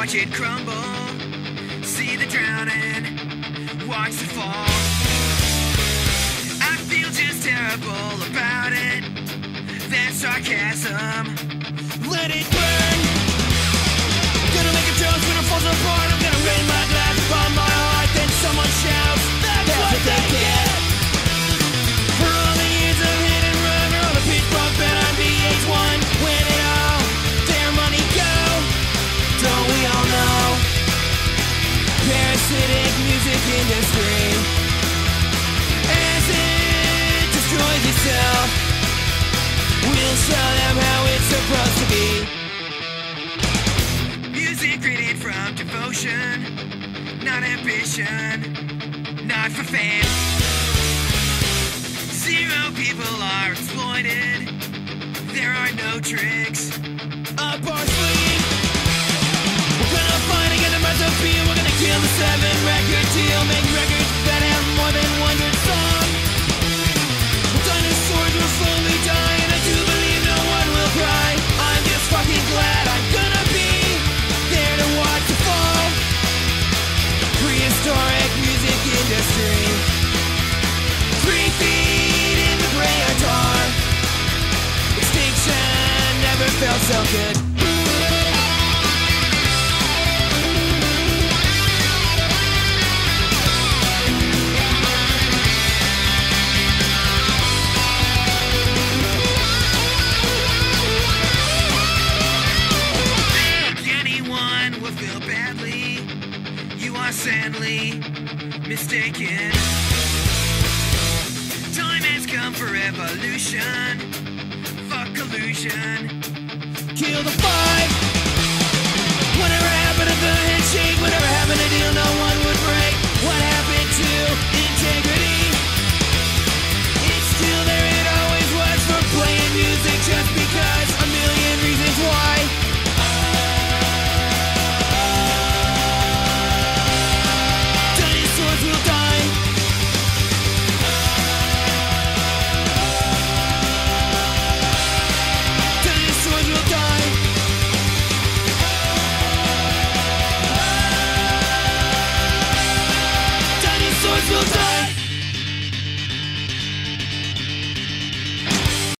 watch it crumble, see the drowning, watch the fall. I feel just terrible about it. That sarcasm, let it burn. Gonna make a joke when it falls apart. I'm gonna rain my glass upon my heart. Then someone shouts, that's what they get. For all the years of hit and run, for all the pitch bump and on VH1, when it all, their money go, don't we all know? Parasitic music industry, as it destroys itself, we'll show them how it's supposed to be. Music created from devotion, not ambition, not for fame. Zero people are exploited, there are no tricks up our sleeve. We're gonna find again the recipe, we're gonna kill the 7-record deal, make records that have more than 100 songs. Dinosaurs will slowly die, and I do believe no one will cry. I'm just fucking glad I'm gonna be there to watch the fall. Prehistoric music industry, 3 feet in the gray or tar. Extinction never felt so good. Sadly mistaken. Time has come for evolution. Fuck collusion. Kill the 5.